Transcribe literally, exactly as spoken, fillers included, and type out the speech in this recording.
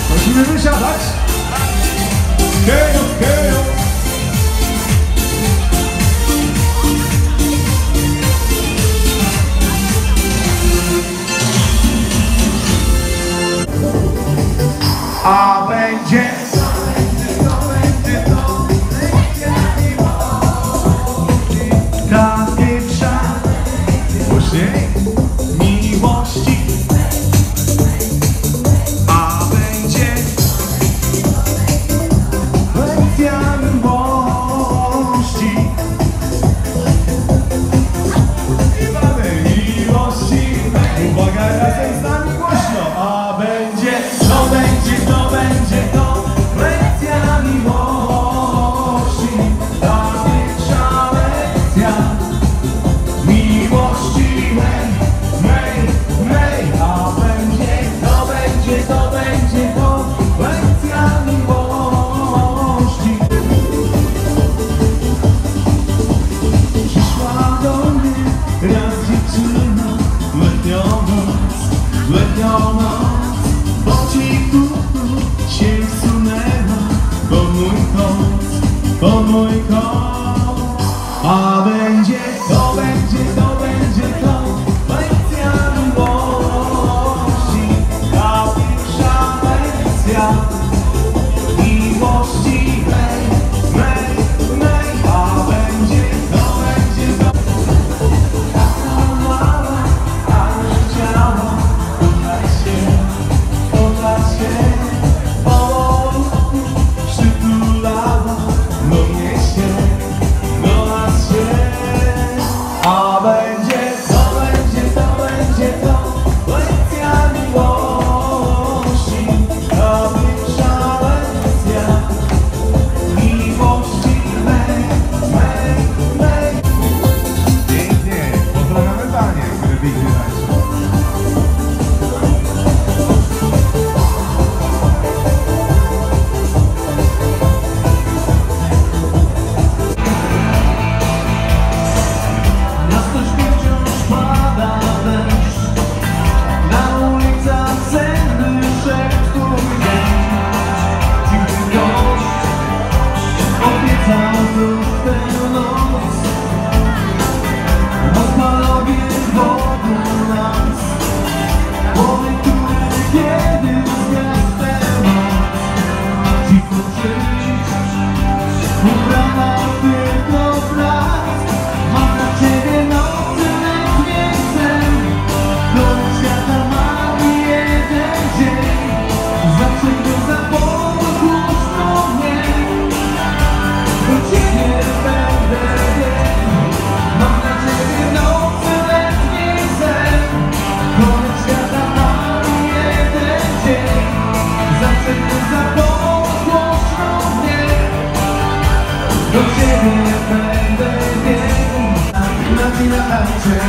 Musimy wysiadać. Hejo, hejo. A będzie ta pierwsza później miłości. A będzie lekcja miłości. I mamy miłości. Uwaga, razem z nami głośno. A będzie, to będzie, to będzie to lekcja miłości. Ta pierwsza lekcja miłości mej, mej, mej. A będzie, to będzie, to będzie to lekcja miłości. Przyszła do mnie raz dziewczyna, letnią noc, letnią noc. Po cichu się wsunęła po mój kąt, po mój kąt. A będzie, to będzie, to będzie to lekcja miłości. Ta pierwsza lekcja miłości mej, mej, mej. A będzie, to będzie to. Taka mała, ale chciała kochać się, kochać się. Powolutku przytulała do mnie się, do nas się. A będzie, to będzie, to będzie to lekcja miłości. Ta pierwsza lekcja miłości mej, mej, mej. Pięknie, pozdrawiamy panie, które pięknie tańczą. Miasto śpi, wciąż pada deszcz. Na ulicach senny szept twój dzień. Dziwny gość obiecał znów tę noc. Rozpalowie wokół nas. Człowiek, który kiedyś zgasł tę noc. Cicho przyjść, ubrana tylko w raz. Mam dla ciebie nocy letnie sen. Koniec świata mam jeden dzień. Zawsze go zapomnę głośno mnie. Do ciebie będę wierny. Mam dla ciebie nocy letnie sen. Koniec świata mam jeden dzień. Zawsze go zapomnę głośno mnie. Do ciebie będę wierny. Na chwilę tańczę